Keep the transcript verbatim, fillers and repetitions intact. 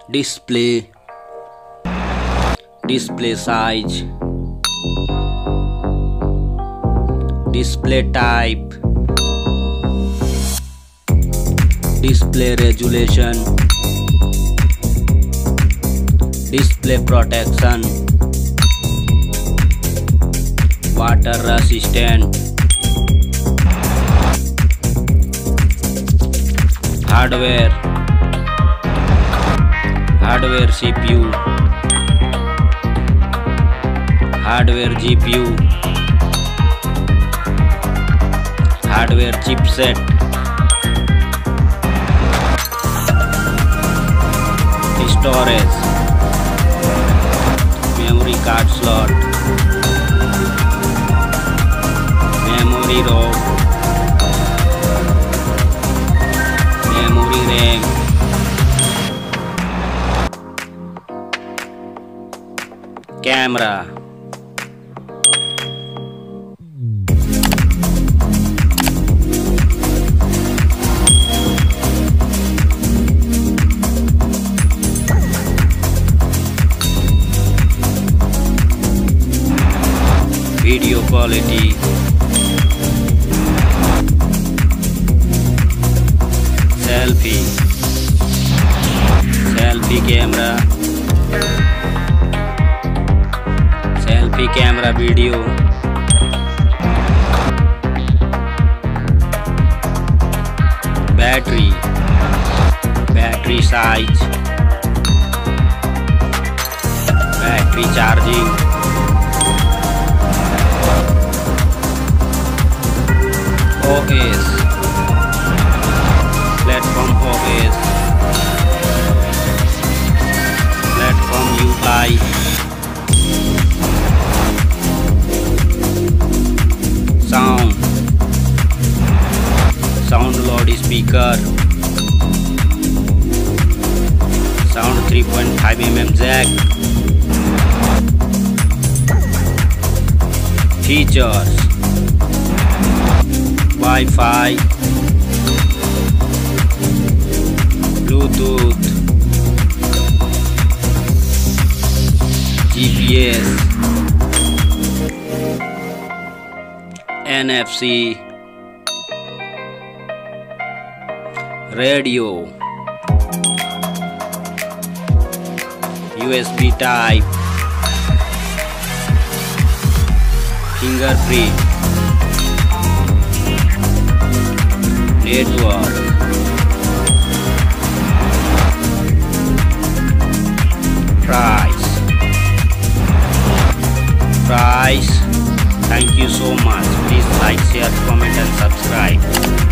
display, display size, display type, display resolution, display protection, water resistant, hardware, hardware C P U, hardware G P U, hardware chipset, storage, memory card slot, memory ROM, memory RAM, camera, video quality, selfie, selfie camera, selfie camera video, battery, battery size, battery charging, O S, platform O S, platform U I, sound, sound loudspeaker, sound three point five millimeter jack, features, Wi-Fi, Bluetooth, G P S, N F C, radio, U S B type, fingerprint, network, price, price. Thank you so much. Please like, share, comment and subscribe.